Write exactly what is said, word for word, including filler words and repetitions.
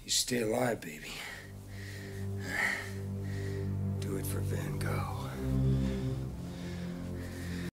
You stay alive, baby. Do it for Van Gogh.